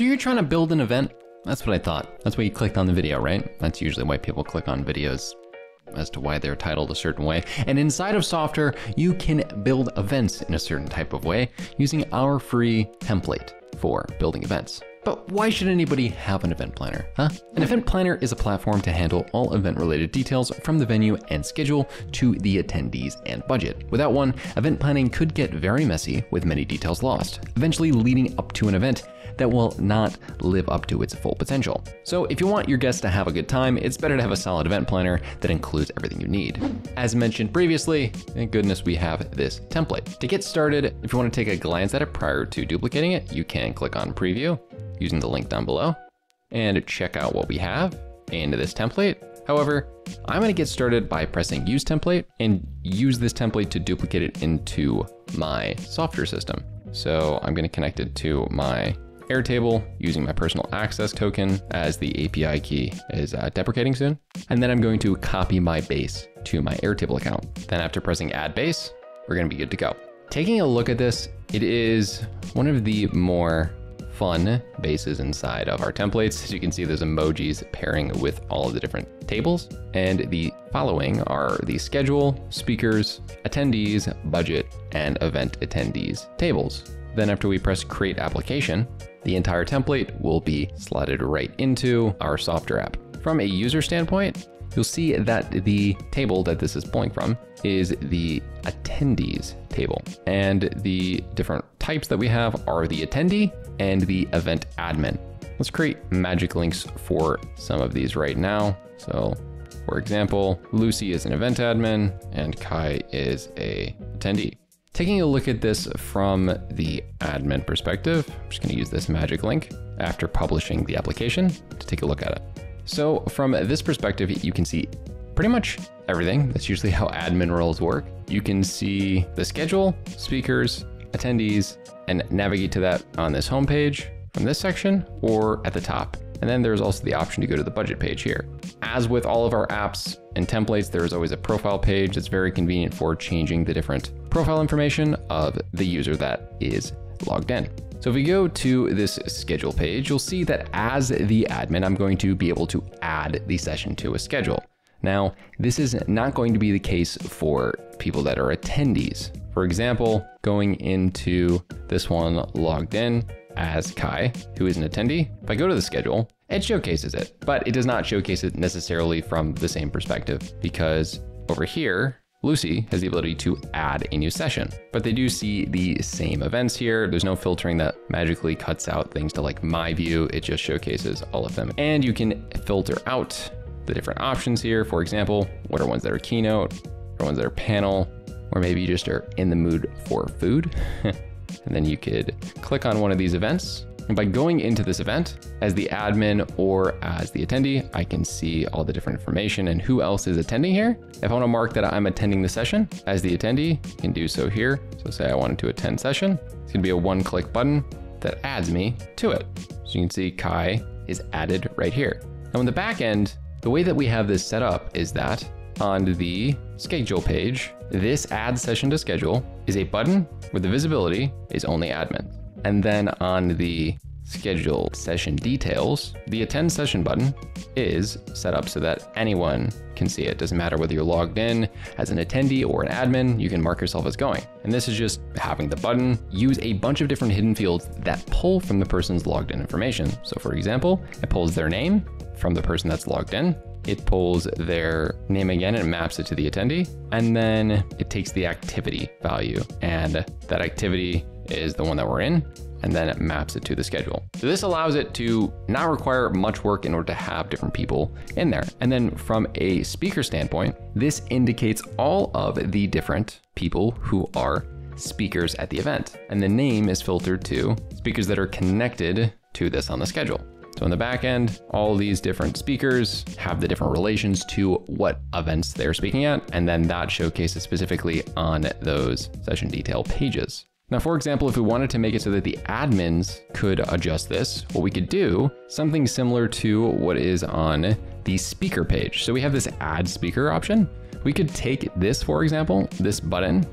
So you're trying to build an event? That's what I thought. That's why you clicked on the video, right? That's usually why people click on videos, as to why they're titled a certain way. And inside of Softr, you can build events in a certain type of way using our free template for building events. But why should anybody have an event planner, huh? An event planner is a platform to handle all event-related details from the venue and schedule to the attendees and budget. Without one, event planning could get very messy with many details lost, eventually leading up to an event that will not live up to its full potential. So if you want your guests to have a good time, it's better to have a solid event planner that includes everything you need. As mentioned previously, thank goodness we have this template. To get started, if you want to take a glance at it prior to duplicating it, you can click on Preview using the link down below and check out what we have in this template. However, I'm going to get started by pressing Use Template and use this template to duplicate it into my Softr system. So I'm going to connect it to my Airtable using my personal access token as the API key is deprecating soon. And then I'm going to copy my base to my Airtable account. Then after pressing Add Base, we're going to be good to go. Taking a look at this, it is one of the more fun bases inside of our templates. As you can see, there's emojis pairing with all of the different tables. And the following are the schedule, speakers, attendees, budget, and event attendees tables. Then after we press Create Application, the entire template will be slotted right into our Softr app. From a user standpoint, you'll see that the table that this is pulling from is the attendees table. And the different types that we have are the attendee and the event admin. Let's create magic links for some of these right now. So for example, Lucy is an event admin and Kai is a attendee. Taking a look at this from the admin perspective, I'm just going to use this magic link after publishing the application to take a look at it. So from this perspective, you can see pretty much everything. That's usually how admin roles work. You can see the schedule, speakers, attendees, and navigate to that on this homepage from this section or at the top. And then there's also the option to go to the budget page here. As with all of our apps and templates, there's always a profile page that's very convenient for changing the different profile information of the user that is logged in. So if we go to this schedule page, you'll see that as the admin, I'm going to be able to add the session to a schedule. Now, this is not going to be the case for people that are attendees. For example, going into this one logged in as Kai, who is an attendee, if I go to the schedule, it showcases it, but it does not showcase it necessarily from the same perspective because over here, Lucy has the ability to add a new session, but they do see the same events here. There's no filtering that magically cuts out things to like my view. It just showcases all of them. And you can filter out the different options here. For example, what are ones that are keynote, or ones that are panel, or maybe you just are in the mood for food. And then you could click on one of these events. And by going into this event as the admin or as the attendee, I can see all the different information and who else is attending here. If I want to mark that I'm attending the session as the attendee, you can do so here. So say I wanted to attend session, it's gonna be a one-click button that adds me to it. So you can see Kai is added right here. Now on the back end, the way that we have this set up is that on the schedule page, this add session to schedule is a button where the visibility is only admin. And then on the schedule session details, the attend session button is set up so that anyone can see it. Doesn't matter whether you're logged in as an attendee or an admin, you can mark yourself as going. And this is just having the button use a bunch of different hidden fields that pull from the person's logged in information. So for example, it pulls their name from the person that's logged in. It pulls their name again and maps it to the attendee. And then it takes the activity value, and that activity is the one that we're in, and then it maps it to the schedule. So this allows it to not require much work in order to have different people in there. And then from a speaker standpoint, this indicates all of the different people who are speakers at the event. And the name is filtered to speakers that are connected to this on the schedule. So in the back end, all these different speakers have the different relations to what events they're speaking at, and then that showcases specifically on those session detail pages. Now, for example, if we wanted to make it so that the admins could adjust this, what we could do, something similar to what is on the speaker page. So we have this add speaker option. We could take this, for example, this button,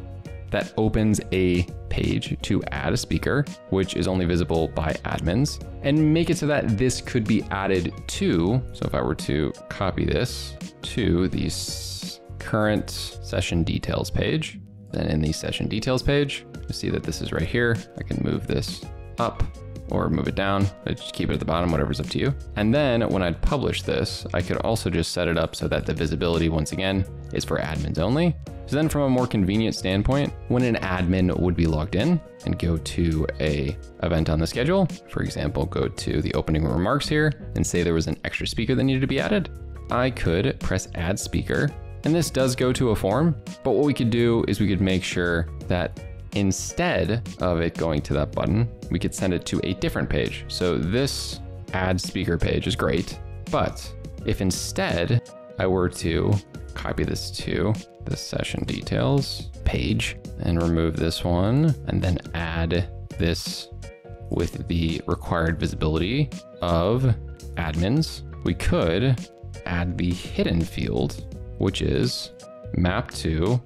that opens a page to add a speaker, which is only visible by admins, and make it so that this could be added to, so if I were to copy this to the current session details page, then in the session details page, you see that this is right here. I can move this up or move it down. I just keep it at the bottom, whatever's up to you. And then when I'd publish this, I could also just set it up so that the visibility, once again, is for admins only. So then from a more convenient standpoint, when an admin would be logged in and go to a event on the schedule, for example, go to the opening remarks here and say there was an extra speaker that needed to be added, I could press add speaker. And this does go to a form, but what we could do is we could make sure that instead of it going to that button, we could send it to a different page. So this add speaker page is great, but if instead I were to copy this to the session details page and remove this one, and then add this with the required visibility of admins, we could add the hidden field, which is map to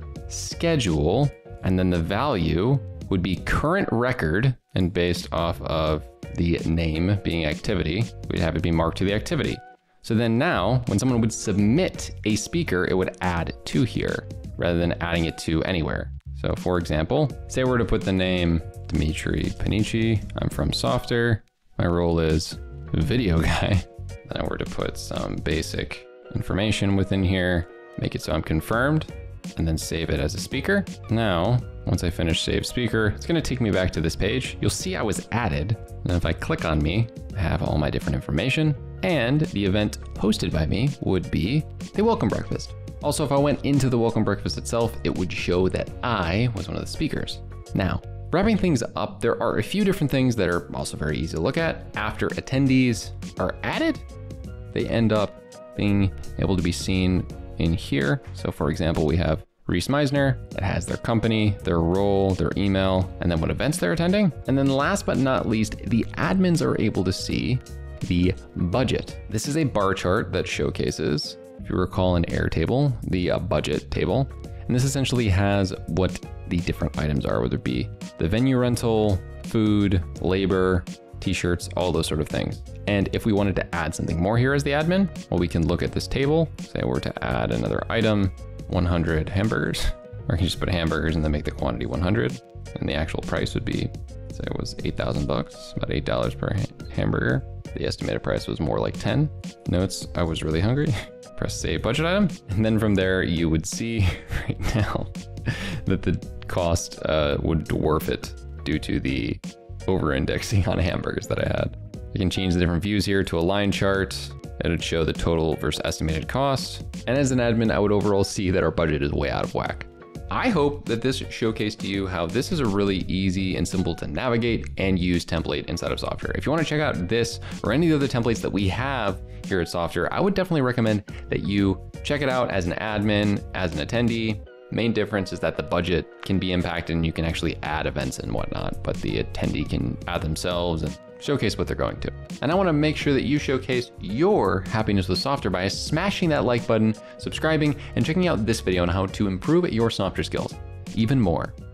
schedule, and then the value would be current record, and based off of the name being activity, we'd have it be marked to the activity. So then now, when someone would submit a speaker, it would add to here, rather than adding it to anywhere. So for example, say we're to put the name Dimitri Panici, I'm from Softr, my role is video guy. Then I were to put some basic information within here, make it so I'm confirmed, and then save it as a speaker. Now, once I finish save speaker, it's gonna take me back to this page. You'll see I was added. And if I click on me, I have all my different information, and the event hosted by me would be the welcome breakfast. Also, if I went into the welcome breakfast itself, it would show that I was one of the speakers. Now, wrapping things up, there are a few different things that are also very easy to look at. After attendees are added, they end up being able to be seen in here. So for example, we have Reese Meisner that has their company, their role, their email, and then what events they're attending. And then last but not least, the admins are able to see the budget. This is a bar chart that showcases, if you recall in Airtable, the budget table. And this essentially has what the different items are, whether it be the venue rental, food, labor, t-shirts, all those sort of things. And if we wanted to add something more here as the admin, well, we can look at this table, say we're to add another item, 100 hamburgers, or I can just put hamburgers and then make the quantity 100. And the actual price would be, say it was 8,000 bucks, about $8 per hamburger. The estimated price was more like 10. Notes, I was really hungry. Press save budget item. And then from there, you would see right now that the cost would dwarf it due to the over-indexing on hamburgers that I had. I can change the different views here to a line chart. It would show the total versus estimated cost. And as an admin, I would overall see that our budget is way out of whack. I hope that this showcased to you how this is a really easy and simple to navigate and use template inside of Softr. If you want to check out this or any of the other templates that we have here at Softr, I would definitely recommend that you check it out as an admin, as an attendee. Main difference is that the budget can be impacted and you can actually add events and whatnot, but the attendee can add themselves and showcase what they're going to. And I want to make sure that you showcase your happiness with Softr by smashing that like button, subscribing, and checking out this video on how to improve your Softr skills even more.